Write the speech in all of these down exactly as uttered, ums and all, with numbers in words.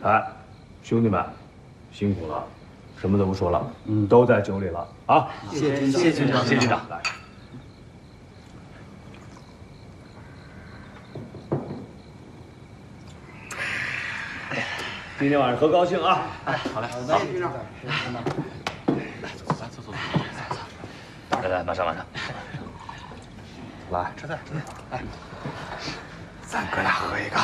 哎，兄弟们，辛苦了，什么都不说了，嗯，都在酒里了啊！ 谢谢军长， 谢谢军长，谢谢军长。 来，今天晚上喝高兴啊！ 哎，好嘞，好，谢谢军长。来，走走，来，走走走。来来，马上马上。 来， 吃菜吃菜。哎， 咱哥俩喝一个。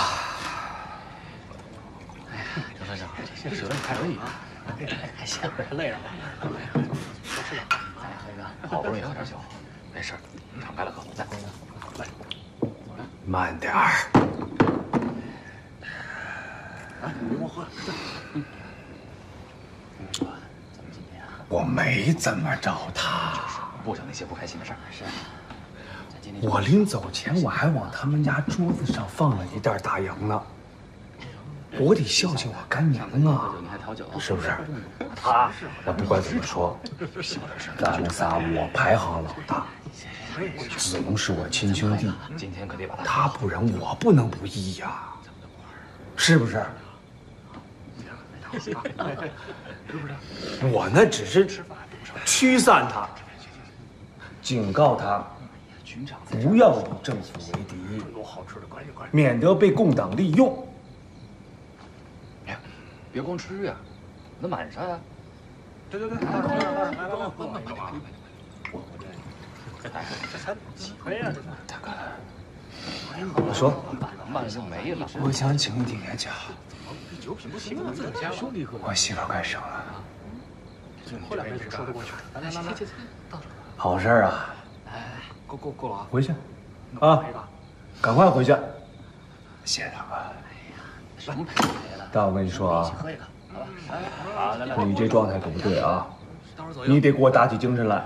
哎呀，张团长，这舌头还可以啊，还行，累了。多吃点，咱俩喝一个，好不容易喝点酒，没事，敞开了喝。来，来， 慢点儿。 来，别光喝了。嗯。怎么今天啊？ 我没怎么着他， 不整那些不开心的事儿。是。 我临走前我还往他们家桌子上放了一袋大洋呢。我得孝敬我干娘啊，是不是？他那不管怎么说，咱们仨我排行老大，子龙是我亲兄弟， 今天可得把他不仁，我不能不义呀，是不是？我那只是驱散他，警告他。不要与政府为敌，免得被共党利用。 哎，别光吃呀，那晚上呀。对对对，来来来来来，慢慢慢慢。我我这，哎，这才几杯啊？这才。大哥， 我说， 慢了就没了。 我想请你爷家。 这酒品不行啊，自己家兄弟喝。 我媳妇该生了。 喝两杯说得过去。来来来来，到这。 好事啊！ 够够够了啊！ 回去，啊，赶快回去。谢谢大哥。哎呀，什么赔赔了？但我跟你说啊， 喝一个，好吧？好，来来， 你这状态可不对啊！你得给我打起精神来。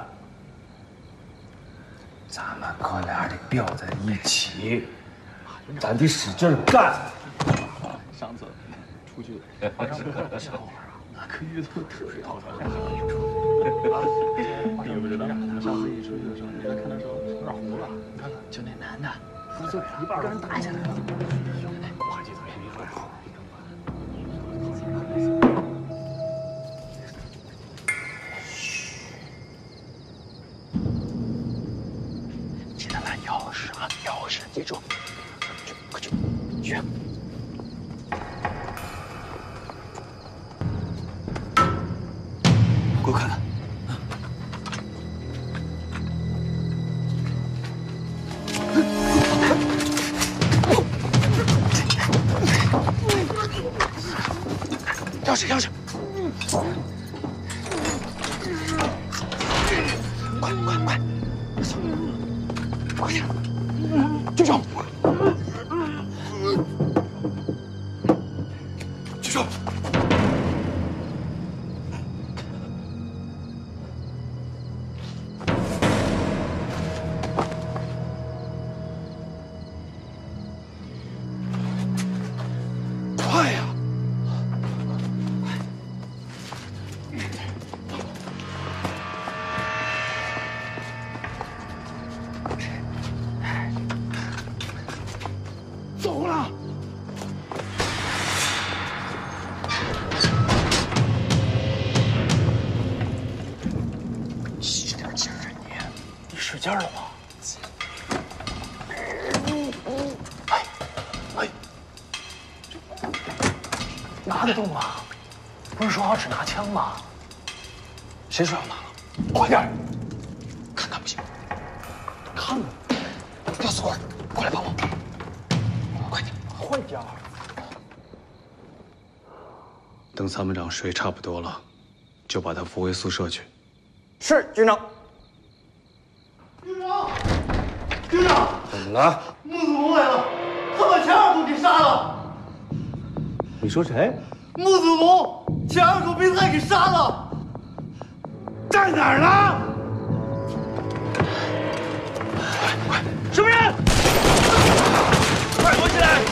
咱们哥俩得吊在一起，咱得使劲干。 上次出去爬山坡的时候啊，那可鱼头特别好吃。啊，你不知道？上次一出去的时候，你在看的时候有点糊了。你看看，就那男的，喝醉了，一半跟人打起来了。我还记得有一回。记得拿钥匙啊，钥匙记住。去，快去，去。给我看看。钥匙，钥匙！快快快！走，快点！军长，军长，快呀！走了。使点劲儿啊你！你使劲了吗？哎哎，拿得动吗？不是说好只拿枪吗？谁说要拿了？快点！看看不行，看看，吊死鬼，过来帮我！快点，快点！等参谋长睡差不多了，就把他扶回宿舍去。是，军长。 军长，军长， 怎么了？ 穆子龙来了，他把钱二狗给杀了。 你说谁？ 穆子龙，钱二狗被他给杀了。 在哪儿呢？ 快快， 什么人？快躲起来！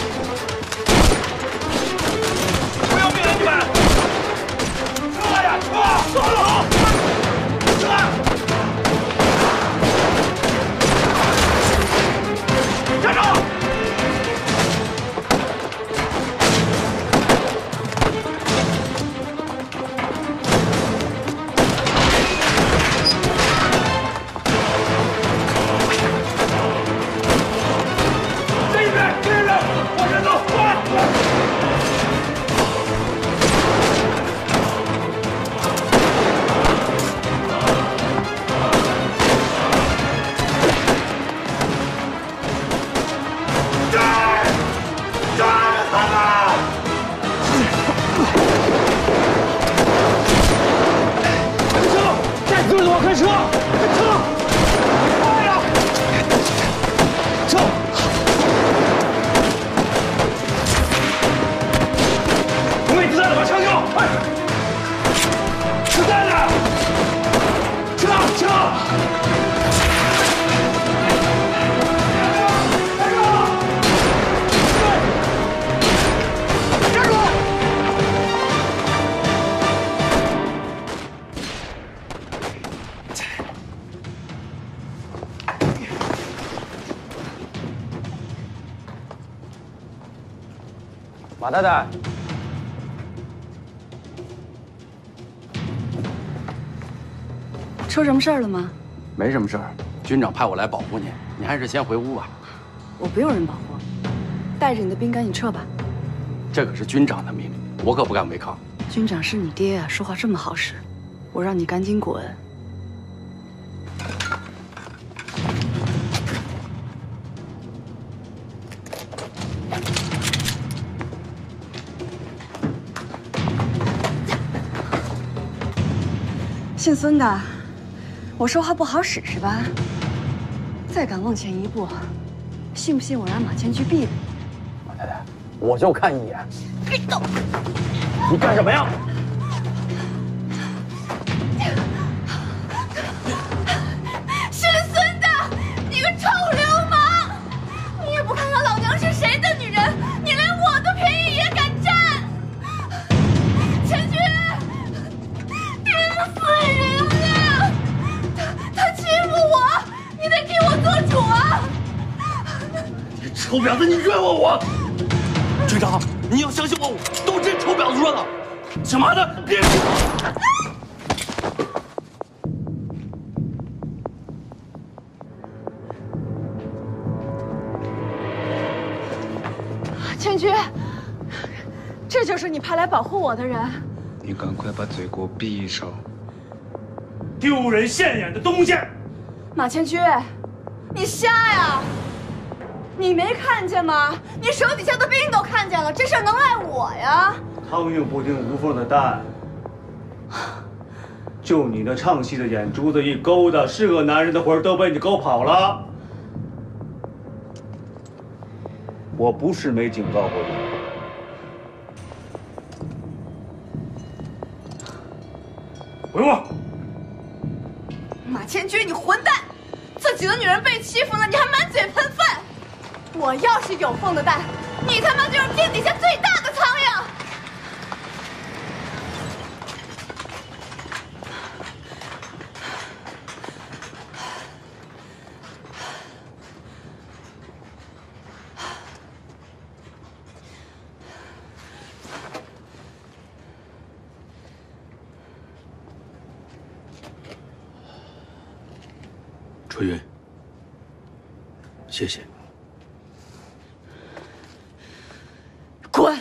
不要命了你们！出来呀！啊！走了！出来！站住！ 马太太， 出什么事儿了吗？ 没什么事儿，军长派我来保护你，你还是先回屋吧。 我不用人保护，带着你的兵赶紧撤吧。 这可是军长的命令，我可不敢违抗。 军长是你爹啊，说话这么好使，我让你赶紧滚。姓孙的，我说话不好使是吧？再敢往前一步，信不信我让马千驹毙了你？ 马太太，我就看一眼。 别动！ 你干什么呀？ 姓孙的，你个臭流氓！你也不看看老娘是谁的女人，你连我的便宜也敢占！千驹，盯死人了！他他欺负我，你得替我做主啊！ 你臭婊子，你冤枉我！军长，你要相信我，都这臭婊子说的。小麻子，别！ 千驹，这就是你派来保护我的人。 你赶快把嘴给我闭上！ 丢人现眼的东西！ 马千驹，你瞎呀？你没看见吗？你手底下的兵都看见了，这事儿能赖我呀？ 苍蝇不叮无缝的蛋。就你那唱戏的眼珠子一勾的，是个男人的魂都被你勾跑了。我不是没警告过你。 回屋！ 马千驹，你混蛋！自己的女人被欺负了，你还满嘴喷饭！我要是有缝的蛋，你他妈就是天底下最大的苍蝇！ 春云，谢谢。 滚！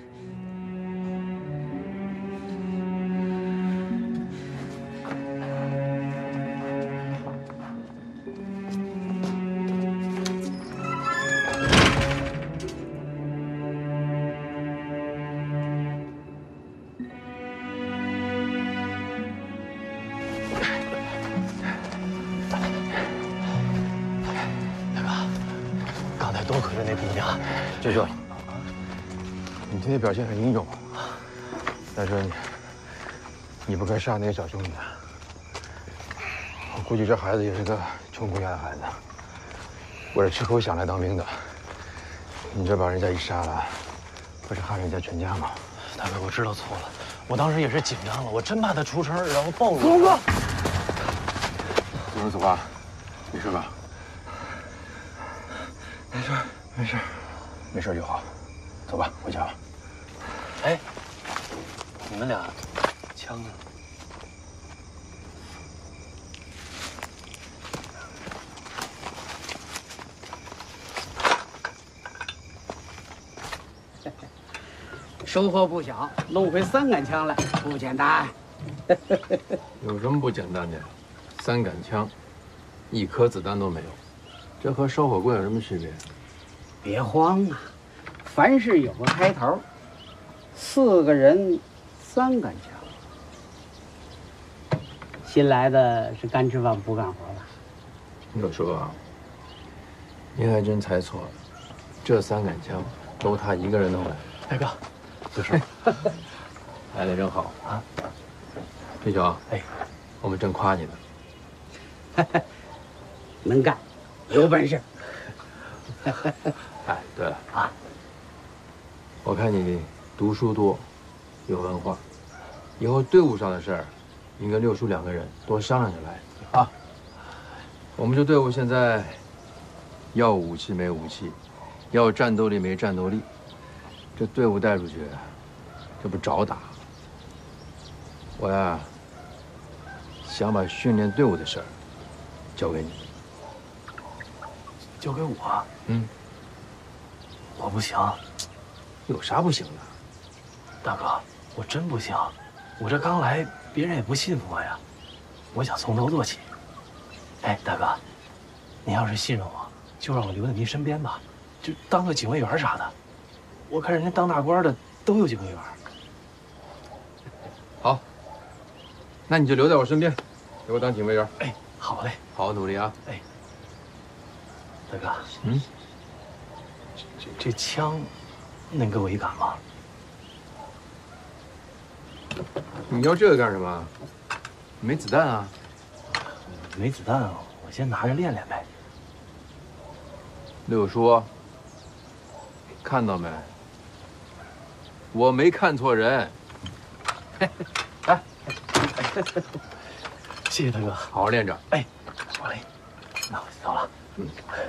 多亏了那姑娘， 舅舅， 你今天表现很英勇，但是你你不该杀那个小兄弟。我估计这孩子也是个穷苦家的孩子，为了吃口饷来当兵的。你这把人家一杀了，不是害人家全家吗？ 大哥，我知道错了，我当时也是紧张了，我真怕他出声，然后暴露。 子龙哥，子龙子华，没事吧？没事，没事，没事就好。走吧，回家吧。 哎，你们俩枪呢？ 收获不小，弄回三杆枪来，不简单。 有什么不简单的？三杆枪，一颗子弹都没有，这和烧火棍有什么区别？ 别慌啊，凡事有个开头。四个人，三杆枪。新来的是干吃饭不干活的。 我说啊，您还真猜错了，这三杆枪都他一个人弄来。 大哥。 不是，来的真好啊！飞球，哎，我们正夸你呢。 能干，有本事。 哎，对了啊，我看你读书多，有文化，以后队伍上的事儿，你跟六叔两个人多商量着来啊。我们这队伍现在，要武器没武器，要战斗力没战斗力。 这队伍带出去，这不找打。我呀，想把训练队伍的事儿交给你。 交给我？ 嗯。 我不行。 有啥不行的？ 大哥，我真不行。我这刚来，别人也不信服我呀。我想从头做起。哎，大哥，您要是信任我，就让我留在您身边吧，就当个警卫员啥的。我看人家当大官的都有警卫员。 好，那你就留在我身边，给我当警卫员。 哎，好嘞， 好好努力啊！ 哎，大哥， 嗯， 这这枪能给我一杆吗？ 你要这个干什么？没子弹啊！ 没子弹，我先拿着练练呗。 六叔，看到没？我没看错人。来， 谢谢大哥， 好好练着。 哎，好嘞，那我走了。嗯。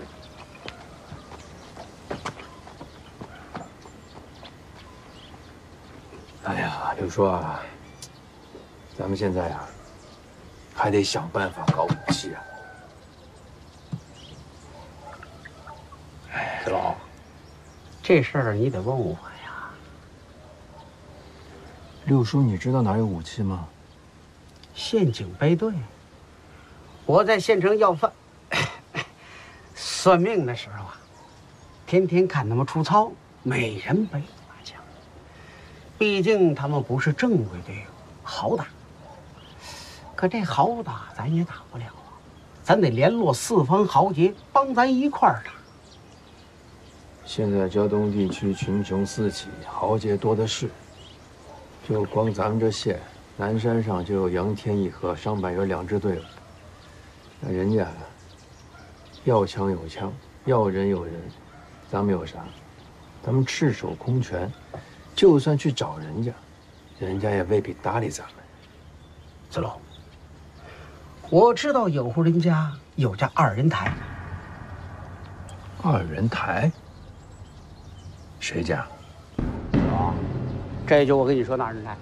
哎呀，六叔啊，咱们现在呀，还得想办法搞武器啊。 哎，子龙，这事儿你得问我呀。 六叔，你知道哪有武器吗？ 县警备队。我在县城要饭算命的时候啊，天天看他们出操，每人背把枪。毕竟他们不是正规队伍，好打。可这好打咱也打不了啊，咱得联络四方豪杰帮咱一块儿打。 现在胶东地区群雄四起，豪杰多的是。就光咱们这县，南山上就有杨天一和商百元两支队伍。那人家要枪有枪，要人有人，咱们有啥？咱们赤手空拳，就算去找人家，人家也未必搭理咱们。 子龙，我知道有户人家有家二人台。 二人台？谁家？ 哦，这就我跟你说那二人台。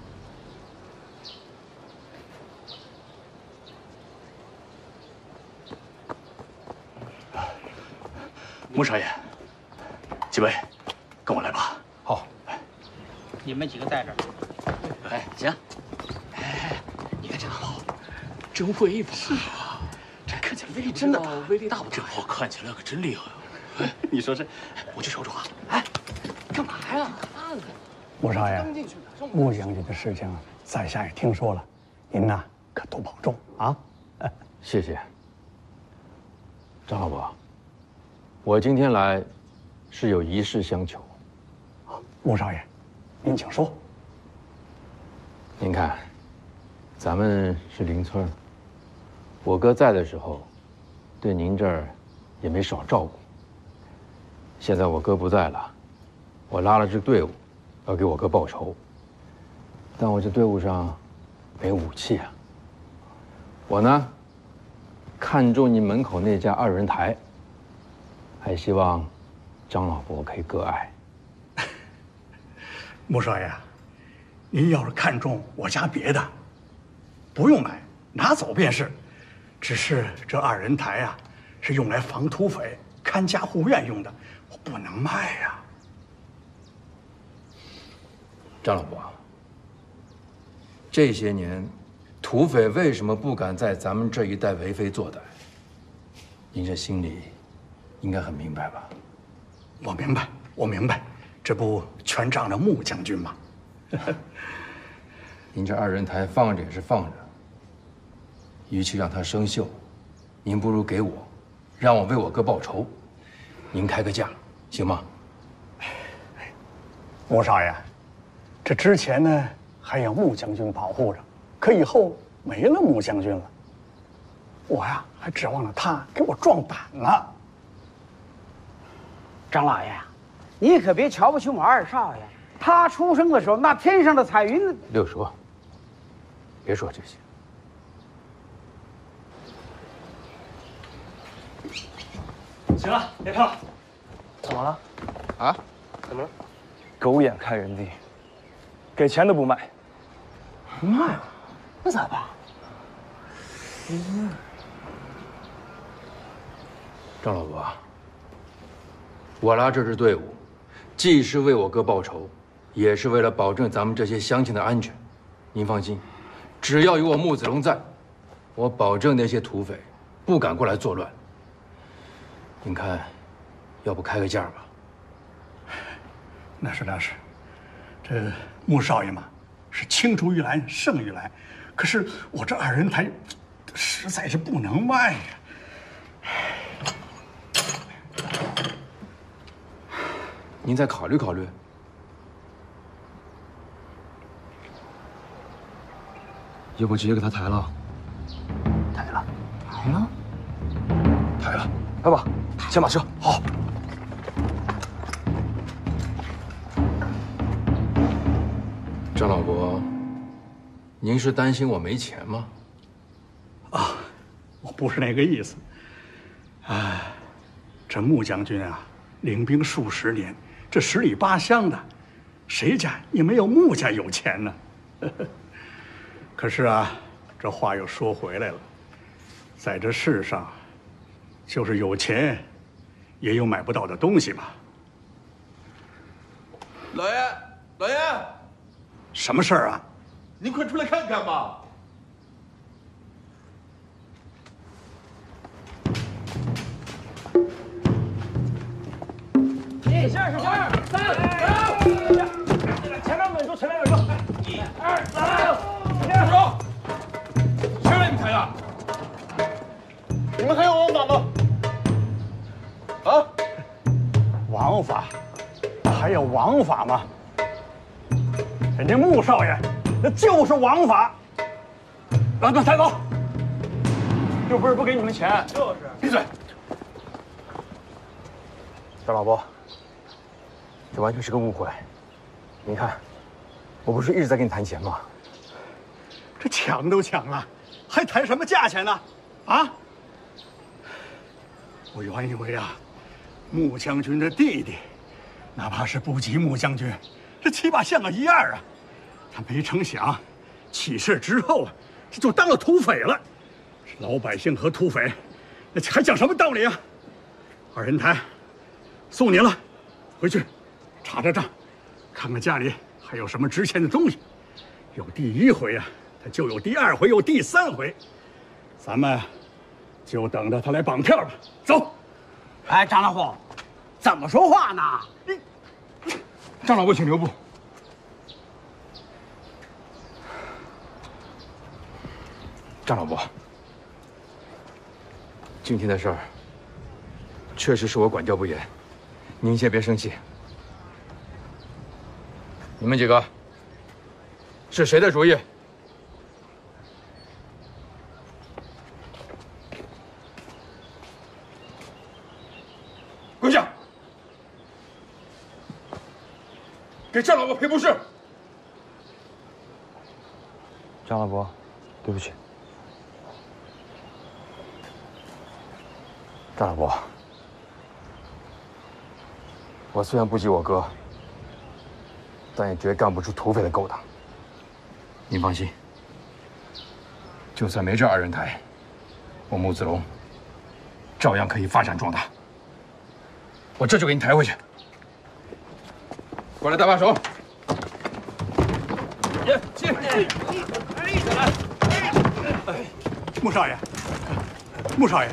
穆少爷，几位，跟我来吧。 好， 你们几个在这儿。 哎，行。哎，你看这炮，真威风啊！这看起来威力真的大，威力大不大？这炮看起来可真厉害啊！你说是？我去瞅瞅啊。哎，干嘛呀？看看。 穆少爷，穆将军的事情，在下也听说了，您呐可多保重啊！ 谢谢，张老伯。我今天来，是有一事相求。 穆少爷，您请说。 您看，咱们是邻村，我哥在的时候，对您这儿也没少照顾。现在我哥不在了，我拉了支队伍，要给我哥报仇。但我这队伍上没武器啊。我呢，看中你门口那家二人台。还希望张老伯可以割爱。 穆少爷，您要是看中我家别的，不用买，拿走便是。只是这二人台啊，是用来防土匪、看家护院用的，我不能卖呀。 张老伯，这些年，土匪为什么不敢在咱们这一带为非作歹？您这心里应该很明白吧？ 我明白，我明白，这不全仗着穆将军吗？ 您这二人台放着也是放着，与其让它生锈，您不如给我，让我为我哥报仇。您开个价，行吗？ 穆少爷，这之前呢还有穆将军保护着，可以后没了穆将军了，我呀还指望着他给我壮胆呢。 张老爷，你可别瞧不起我二少爷。他出生的时候，那天上的彩云…… 六叔，别说这些。 行了，别看了。怎么了？ 啊？ 怎么了？ 狗眼看人低，给钱都不卖。 不卖，那咋办？ 嗯，张老伯，我拉这支队伍，既是为我哥报仇，也是为了保证咱们这些乡亲的安全。您放心，只要有我穆子龙在，我保证那些土匪不敢过来作乱。您看，要不开个价吧？ 那是那是，这穆少爷嘛，是青出于蓝胜于蓝，可是我这二人台，实在是不能卖呀。 您再考虑考虑。 要不直接给他抬了？ 抬了，抬了， 抬了，来吧，先把车。好。 张老伯，您是担心我没钱吗？ 啊，我不是那个意思。哎，这穆将军啊，领兵数十年，这十里八乡的，谁家也没有穆家有钱呢？可是啊，这话又说回来了，在这世上，就是有钱，也有买不到的东西吧。 老爷，老爷， 什么事儿啊？ 您快出来看看吧。 一、是是二、三、前面稳住，前面稳住。一、二、三。 住手！谁让你们抬的？你们还有王法吗？啊？ 王法？还有王法吗？人家穆少爷，那就是王法。把他们抬走！ 又不是不给你们钱。 就是。 闭嘴！ 张老伯，这完全是个误会。你看，我不是一直在跟你谈钱吗？ 这抢都抢了，还谈什么价钱呢？啊！我原以为啊，穆将军的弟弟，哪怕是不及穆将军，这起码像个一样啊。他没成想，起事之后啊，这就当了土匪了。老百姓和土匪，那还讲什么道理啊？二人台，送你了，回去查查账，看看家里还有什么值钱的东西。有第一回啊，他就有第二回，有第三回，咱们就等着他来绑票吧。走。 哎，张老虎，怎么说话呢？ 张老伯，请留步。 张老伯，今天的事儿确实是我管教不严，您先别生气。你们几个是谁的主意？跪下，给张老伯赔不是。 张老伯，对不起。张老伯，我虽然不及我哥，但也绝干不出土匪的勾当。 您放心，就算没这二人台，我穆子龙照样可以发展壮大。我这就给你抬回去。过来，搭把手。 也进，立起来。穆少爷，穆少爷。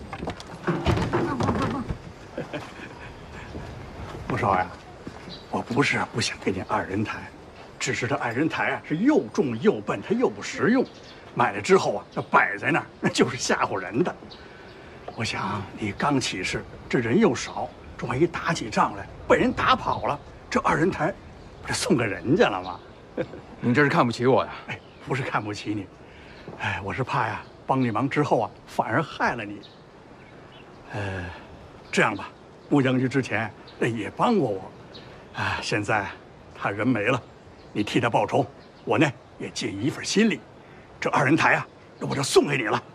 穆少爷，我不是不想给你二人抬，只是这二人抬啊是又重又笨，它又不实用，买了之后啊，那摆在那儿那就是吓唬人的。我想你刚起事，这人又少，这万一打起仗来被人打跑了，这二人抬不是送给人家了吗？ 您这是看不起我呀？ 哎，不是看不起你，哎，我是怕呀，帮你忙之后啊，反而害了你。呃，这样吧，穆将军之前也帮过我，啊，现在他人没了，你替他报仇，我呢也尽一份心力。这二人台啊，我就送给你了。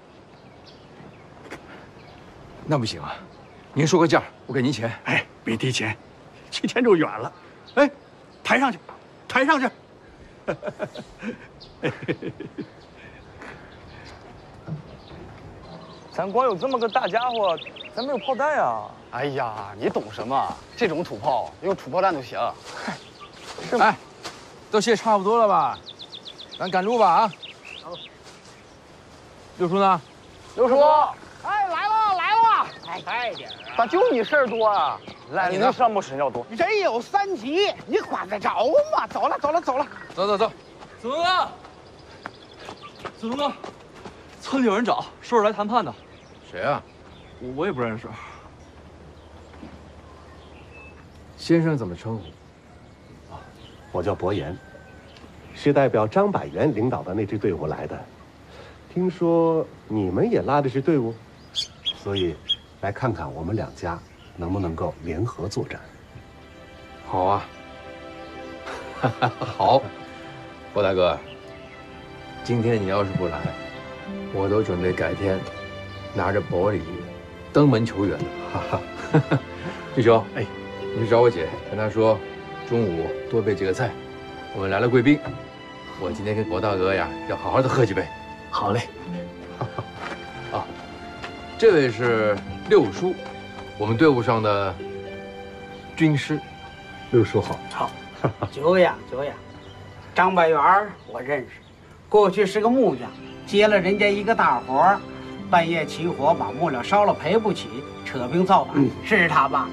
那不行啊，您说个价，我给您钱。 哎，别提钱，提钱就远了。哎， 抬上去，抬上去。 咱光有这么个大家伙，咱没有炮弹啊！ 哎呀，你懂什么？这种土炮用土炮弹就行。 哎，都卸差不多了吧？咱赶路吧啊！六叔呢？ 六叔，哎，来了来了！哎，快点！咋就你事儿多啊？ 来，你那项目神要多。 人有三急，你管得着吗？走了走了走了， 走走走。 子龙哥，子龙哥，村里有人找，说是来谈判的。 谁啊？ 我我也不认识。 先生怎么称呼？ 我叫伯言，是代表张百元领导的那支队伍来的。听说你们也拉的是队伍，所以来看看我们两家能不能够联合作战。 好啊，好，郭大哥，今天你要是不来，我都准备改天拿着薄礼登门求援。哈哈，弟兄，哎，你去找我姐，跟她说中午多备几个菜，我们来了贵宾，我今天跟郭大哥呀要好好的喝几杯。 好嘞。 啊，这位是六叔，我们队伍上的军师。 六叔好。 好。久仰久仰。张百元我认识，过去是个木匠，接了人家一个大活，半夜起火把木料烧了赔不起，扯兵造反，嗯、是他吧？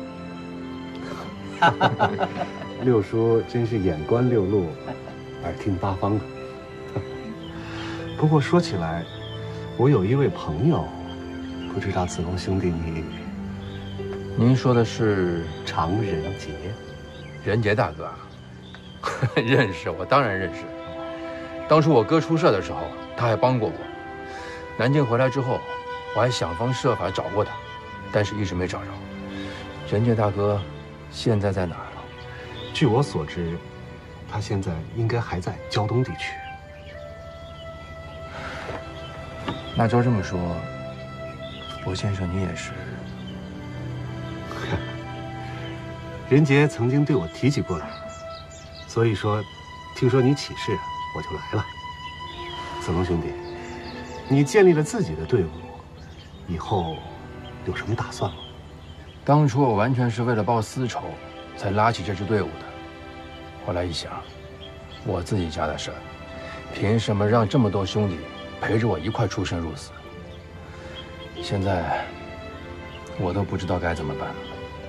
六叔真是眼观六路，耳听八方啊。不过说起来，我有一位朋友，不知道子龙兄弟你…… 您说的是常仁杰， 仁杰大哥啊？认识，我当然认识。当初我哥出事的时候，他还帮过我。南京回来之后，我还想方设法找过他，但是一直没找着。仁杰大哥现在在哪儿了？ 据我所知，他现在应该还在胶东地区。 那照这么说，罗先生，你也是？ 仁杰曾经对我提起过你，所以说，听说你起事，我就来了。子龙兄弟，你建立了自己的队伍，以后有什么打算吗？ 当初我完全是为了报私仇，才拉起这支队伍的。后来一想，我自己家的事儿，凭什么让这么多兄弟陪着我一块出生入死？现在我都不知道该怎么办了。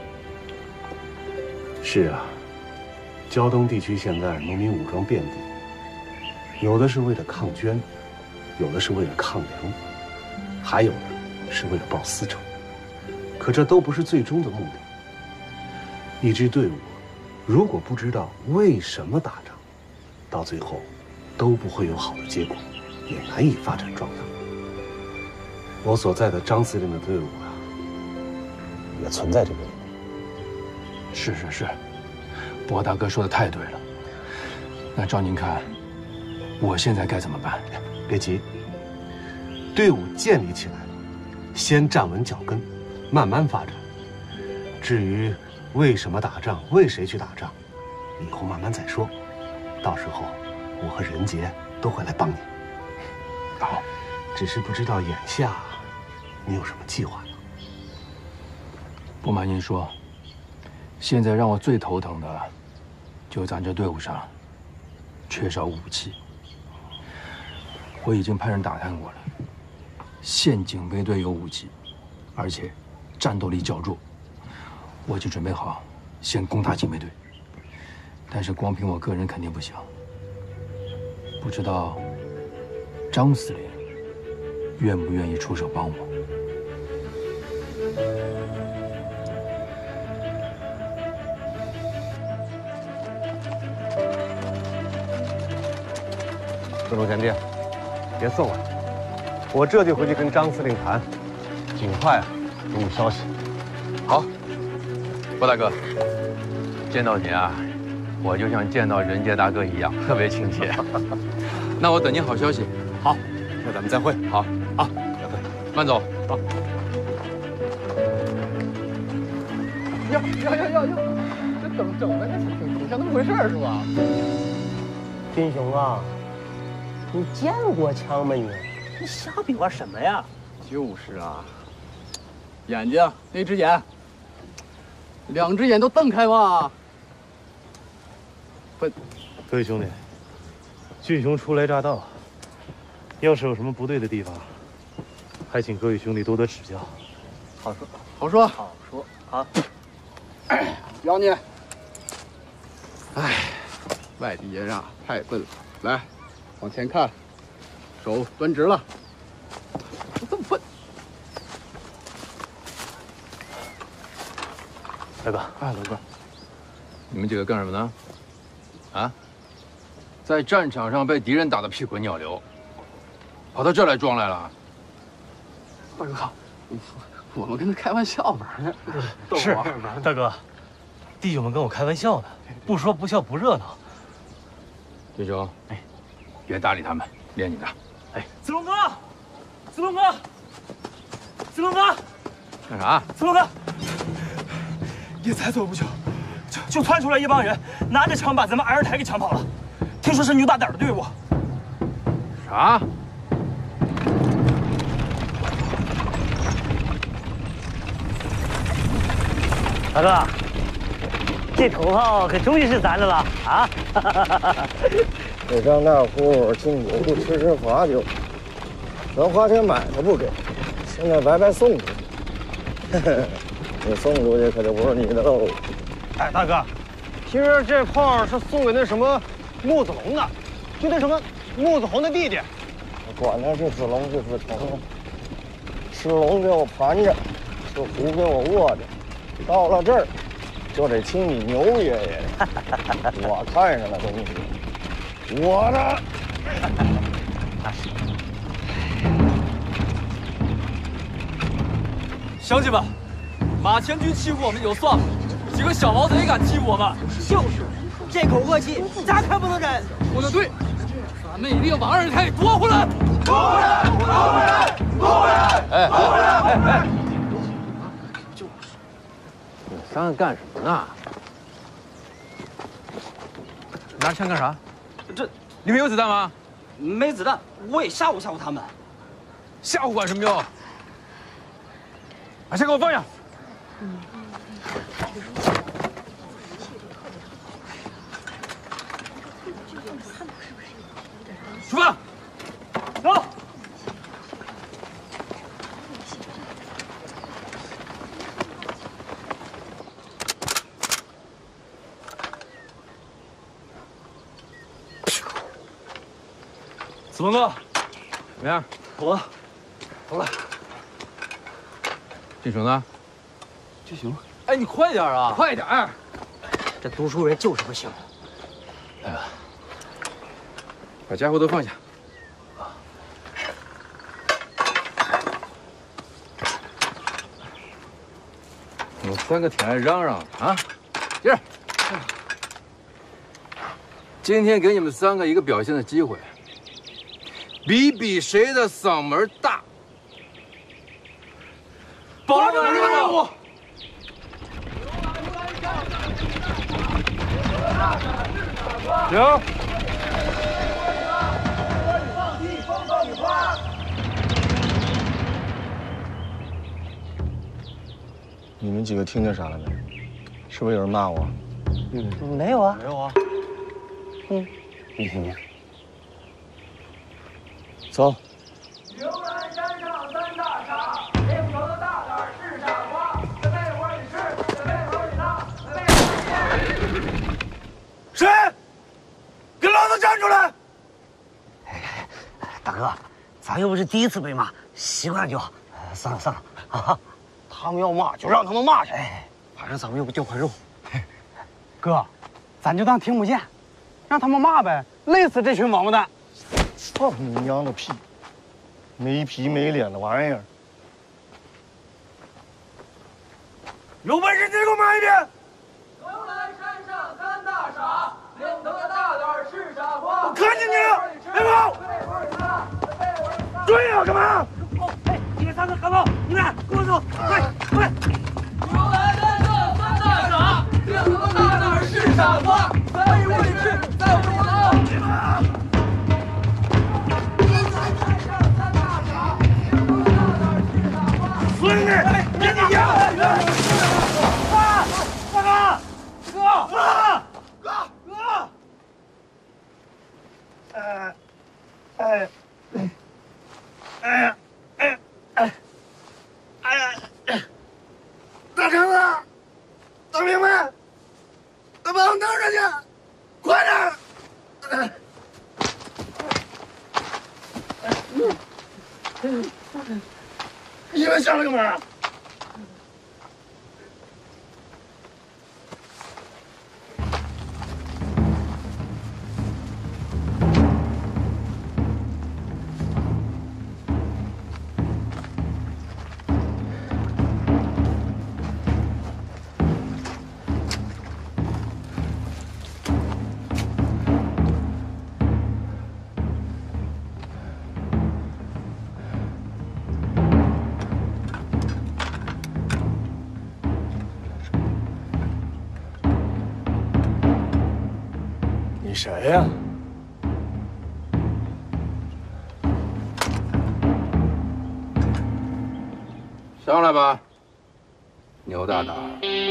是啊，胶东地区现在农民武装遍地，有的是为了抗捐，有的是为了抗粮，还有的是为了报私仇。可这都不是最终的目的。一支队伍如果不知道为什么打仗，到最后都不会有好的结果，也难以发展壮大。我所在的张司令的队伍啊，也存在这个问题。 是是是，博大哥说的太对了。那照您看，我现在该怎么办？ 别急，队伍建立起来了，先站稳脚跟，慢慢发展。至于为什么打仗，为谁去打仗，以后慢慢再说。到时候我和仁杰都会来帮你。好，只是不知道眼下你有什么计划呢？ 不瞒您说，现在让我最头疼的，就咱这队伍上缺少武器。我已经派人打探过了，县警卫队有武器，而且战斗力较弱。我就准备好先攻打警卫队，但是光凭我个人肯定不行。不知道张司令愿不愿意出手帮我？ 子龙贤弟，别送了，我这就回去跟张司令谈，尽快啊给你消息。 好，郭大哥，见到你啊，我就像见到仁杰大哥一样，特别亲切。那我等您好消息。 好，那咱们再会。 好， 好，再会。 慢走。 好。 呀呀呀呀呀！这整整的，这挺挺不像那么回事是吧？ 军雄啊，你见过枪没你？你瞎比划什么呀？ 就是啊，眼睛那只眼，两只眼都瞪开吧。笨， 各位兄弟，俊雄初来乍到，要是有什么不对的地方，还请各位兄弟多多指教。 好说，好说， 好说啊！ 要你。哎，外地人啊，太笨了。来，往前看，手端直了。这么笨。 大哥， 哎，老哥， 你们几个干什么呢？啊，在战场上被敌人打得屁滚尿流，跑到这儿来装来了？ 大哥，我们跟他开玩笑玩呢。 是，大哥，弟兄们跟我开玩笑呢，不说不笑不热闹。 弟兄，哎，别搭理他们，练你的。 哎，子龙哥，子龙哥，子龙哥， 干啥？ 子龙哥，也才走不久，就就窜出来一帮人，拿着枪把咱们安日台给抢跑了。听说是牛大胆的队伍。 啥？ 大哥，这头炮可终于是咱的了啊！ 这张大户敬酒不吃吃罚酒，咱花钱买他不给，现在白白送出去，你送出去可就不是你的喽。 哎，大哥，听说这炮是送给那什么穆子龙的，就那什么穆子红的弟弟。 管他是子龙就是虫，是龙给我盘着，是虎给我卧着。到了这儿，就得亲你牛爷爷的。我看上了东西，我的。 乡亲们，马前军欺负我们就算了，几个小毛贼也敢欺负我们？ 就是，这口恶气咱可不能忍。 说得对，咱们一定把二台夺回来！ 夺回来！夺回来！夺回来！ 哎夺回来！ 哎哎！你们三个干什么呢？拿枪干啥？ 这里面有子弹吗？ 没子弹，我也吓唬吓唬他们。 吓唬管什么用？把枪给我放下！出发！ 走！ 子龙哥，怎么样？ 走了，走了。 俊雄呢？ 俊雄，哎，你快点啊！ 快点儿！ 这读书人就是不行。 大哥，把家伙都放下。你们三个挺爱嚷嚷的啊！接着。今天给你们三个一个表现的机会，比比谁的嗓门大。保证任务。 行。你们几个听见啥了没？是不是有人骂我？ 嗯，没有啊。 没有啊。 嗯， 没听见。走。 牛栏山上三大傻，领头的大胆是傻瓜，在被窝里吃，在被窝里拉，在被窝里谁？给老子站出来！ 大哥，咱又不是第一次被骂，习惯就好。算了算了啊， 他们要骂就让他们骂去， 反正咱们又不掉块肉。 哥，咱就当听不见，让他们骂呗，累死这群王八蛋！ 操你娘的屁！没皮没脸的玩意儿！ 有本事你给我骂一遍！ 牛栏山上三大傻，领头的大胆是傻瓜。 我看见你了，别跑！追啊，干嘛？ 哦，哎，你们三个赶跑！你们俩跟我走，快快！ 牛栏山上三大傻，领头的大胆是傻瓜。 被窝里去，在我里头。 孙子，别你娘！大哥，哥，哥，哥，哥！哎，哎，哎呀，哎，哎，哎呀！大长子，大明白，把我弄上去，快点！你们下来干嘛？你谁呀？ 上来吧，牛大胆。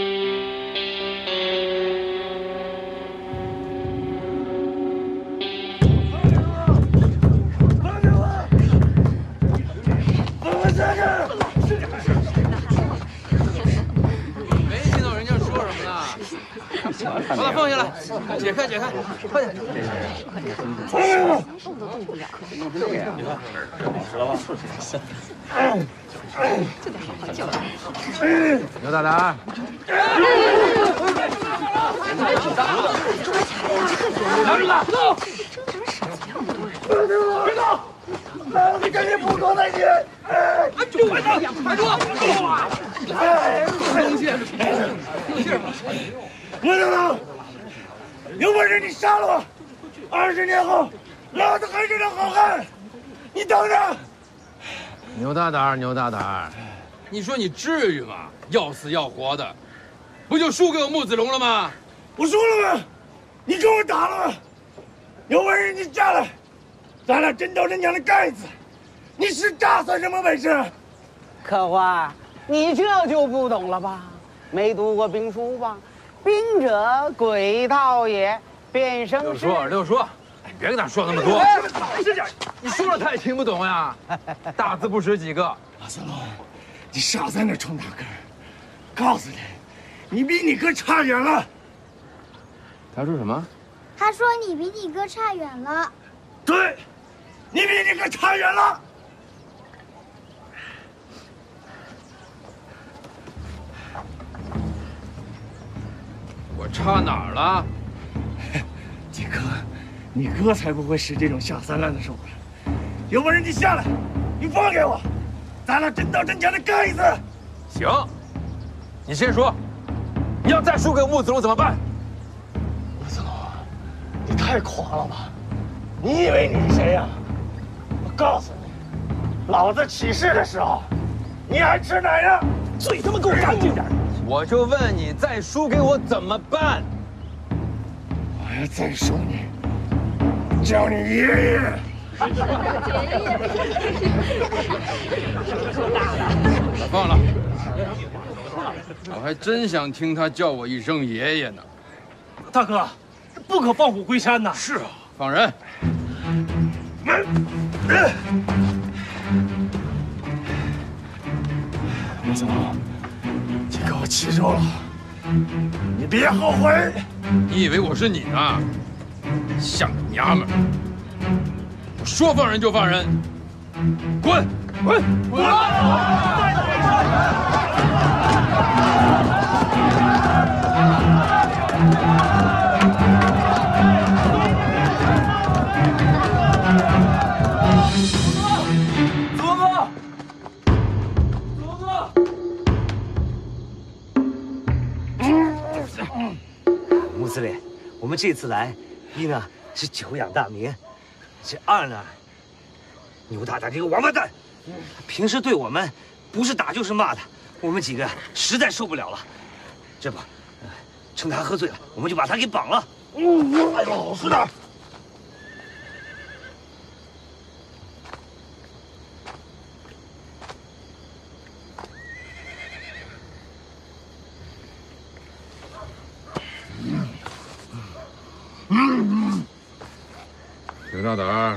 没听到人家说什么呢？把他放下来，解开解开，快点！ 放下来！ 动都动不了。 你看，这好吃了吧？ 这得好好教育。 牛大胆！ 拿住他！走！别动！你赶紧补口才行！哎， 住！快走！快住！ 哎， 东西！ 我等等，有本事你杀了我！二十年后，老子还是条好汉！你等着！ 牛大胆，牛大胆！ 你说你至于吗？要死要活的，不就输给我穆子龙了吗？ 我输了吗？你跟我打了吗？有本事你下来，咱俩真刀真枪的干一次！你是大算什么本事？ 客官，你这就不懂了吧？没读过兵书吧？兵者，诡道也，变生。 六叔，六叔，你别跟他说那么多。你说了他也听不懂呀，大字不识几个。 马三龙，你少在那冲大哥！告诉你，你比你哥差远了。 他说什么？ 他说你比你哥差远了。 对，你比你哥差远了。 我差哪儿了？ 杰哥，你哥才不会使这种下三滥的手段。有本事你下来，你放给我，咱俩真刀真枪的干一次。 行，你先说，你要再输给穆子龙怎么办？ 穆子龙，你太狂了吧！你以为你是谁呀？我告诉你，老子起事的时候，你还吃奶呢！ 嘴他妈给我干净点！ 我就问你，再输给我怎么办？ 我要再输你，叫你爷爷！ 放了，我还真想听他叫我一声爷爷呢。 大哥，不可放虎归山呐！ 是啊，放人。 穆子龙，你给我气住了，你别后悔。 你以为我是你呢？像个娘们儿！我说放人就放人，滚！滚！滚！ 左哥，左哥。 穆司令，我们这次来，一呢是久仰大名，这二呢，牛大胆这个王八蛋，平时对我们不是打就是骂的，我们几个实在受不了了。这不，趁他喝醉了，我们就把他给绑了。 嗯，哎，老实点。 刘大胆儿，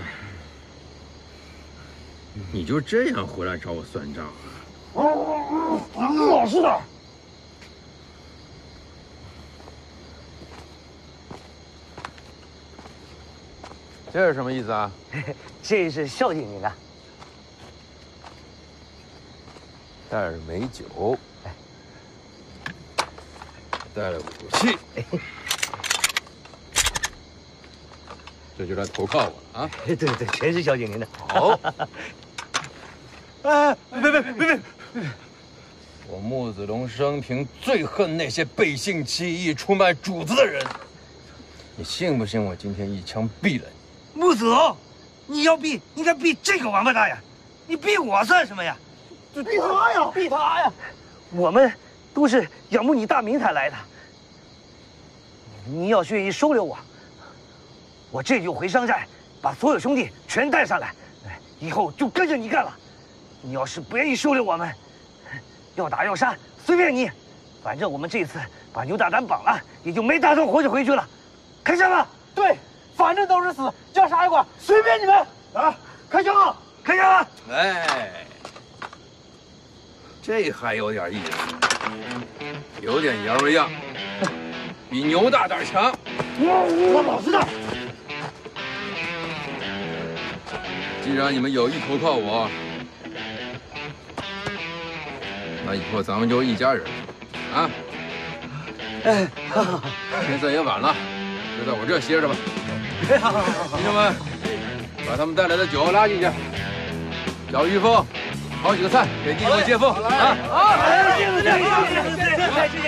你就这样回来找我算账啊？ 老实点。 这是什么意思啊？ 这是孝敬您的。 带着美酒，带了武器，这就来投靠我了啊！ 对对，全是孝敬您的。 好。 哎，别别别别别！ 我穆子龙生平最恨那些背信弃义、出卖主子的人。你信不信我今天一枪毙了你？ 穆子龙，你要毙，应该毙这个王八蛋呀！你毙我算什么呀？ 毙他呀！ 毙他呀！我们都是仰慕你大名才来的。你要是愿意收留我，我这就回商寨，把所有兄弟全带上来，以后就跟着你干了。你要是不愿意收留我们，要打要杀随便你，反正我们这次把牛大胆绑了，也就没打算活着回去了。开枪吧！ 对，反正都是死，叫啥一块随便你们啊！开枪啊！ 开枪啊！ 哎，这还有点意思，有点爷们样，比牛大胆强。 我老实点。 既然你们有意投靠我，那以后咱们就一家人，啊！ 哎， 天色也晚了，就在我这歇着吧。弟兄们，把他们带来的酒拉进去，叫玉凤炒几个菜给弟兄们接风啊！ 好，谢谢谢谢谢谢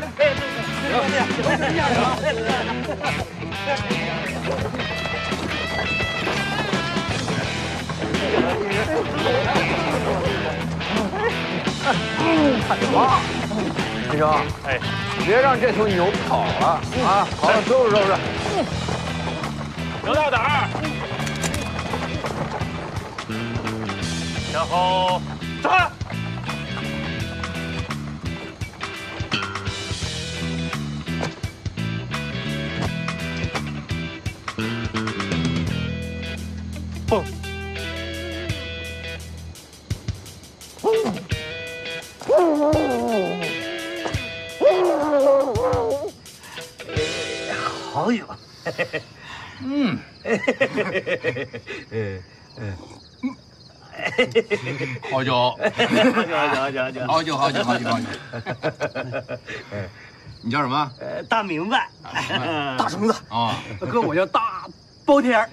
弟兄，哎，别让这头牛跑了啊！好了，收拾收拾。 刘大胆儿，然后站。蹦。 好酒， 嗯，好酒， 好酒，好酒， 好酒，好酒，好酒，好酒。你叫什么？ 呃，大明白， 大橙子啊， 哥，我叫大包天儿。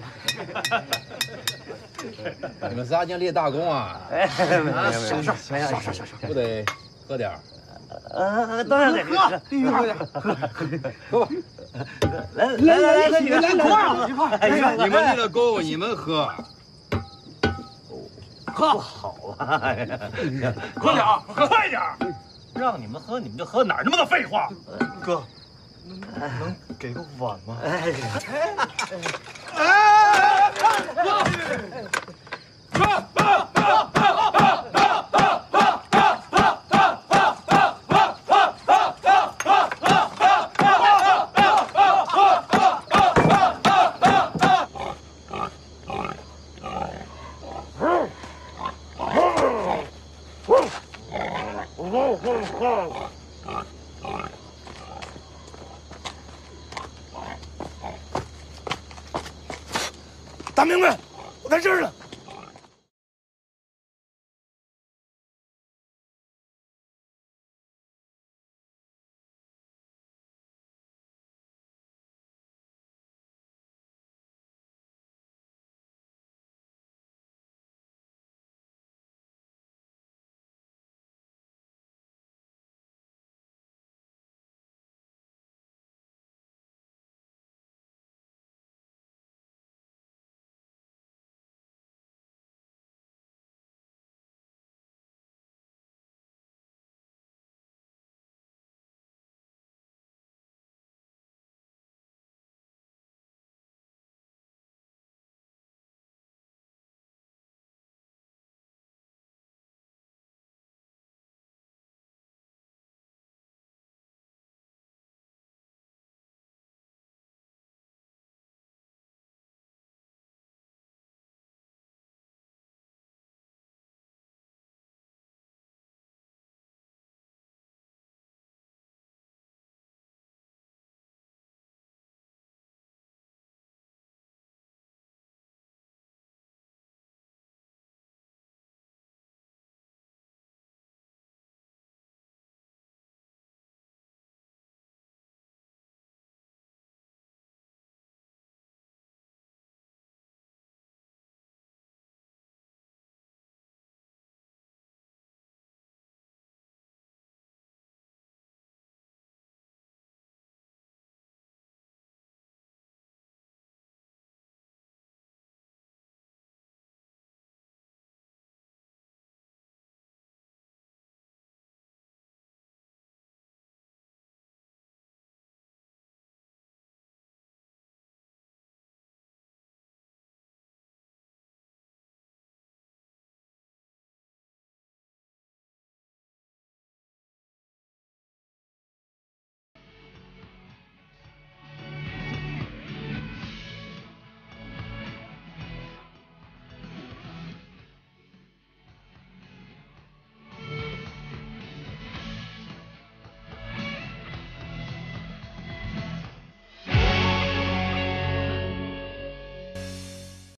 你们仨今天立大功啊！ 哎， 小事，小事，小事， 不得喝点儿？ 呃，当然得喝， 必须喝点，喝喝吧。 来来来来，你们来一块儿，一块儿。 你们立了功，你们喝。 喝好啊！ 快点啊，快点！让你们喝，你们就喝，哪儿那么多废话？ 哥，能给个碗吗？ 哎哎！ 大明白，我在这儿呢。